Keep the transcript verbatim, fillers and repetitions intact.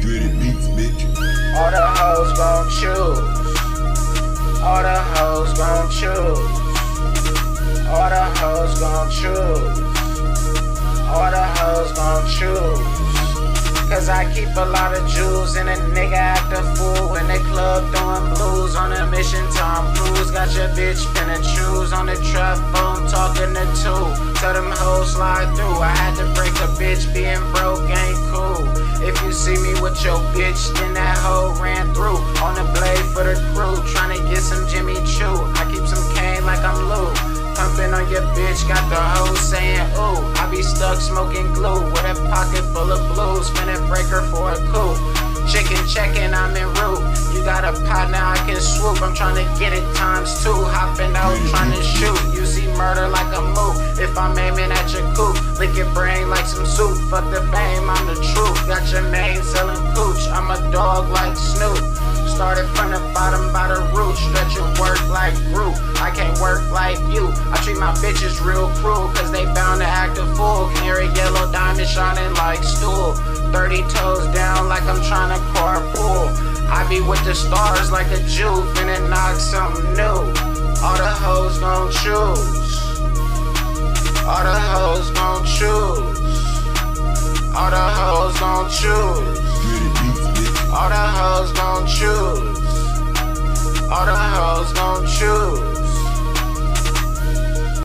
Gritty beats, bitch. All the hoes gon' choose. All the hoes gon' choose. All the hoes gon' choose. All the hoes gon' choose. Cause I keep a lot of jewels and a nigga act a fool in the club throwing blues on a mission. Tom Cruise got your bitch finna choose on the trap phone talking to two. Tell them hoes slide through. I had to break a bitch, being broke ain't cool. If you see me with your bitch, then that hoe ran through. On the blade for the crew, tryna get some Jimmy Choo. I keep some cane like I'm Lou. Pumping on your bitch, got the hoes saying ooh. I be stuck smoking glue with a pocket full of blues, finna break her for a coup. Chicken checking, I'm en route. You got a partner, I can swoop. I'm tryna get it times two. Hopping out, tryna shoot. You see murder like a move. If I'm aiming at your coupe, lick your brain like some soup. Fuck the fame, I'm the truth. Got your name selling cooch. I'm a dog like Snoop. Started from the bottom by the root, stretching work like Groot. I can't work like you. I treat my bitches real cruel, cause they bound to act a fool. Canary yellow diamond shining like stool. thirty toes down like I'm trying to carpool. I be with the stars like a Jew, finna knock something new. All the hoes gon' choose. All the hoes gon' choose. All the hoes gon' choose. All the hoes gon' choose. All the hoes gon' choose.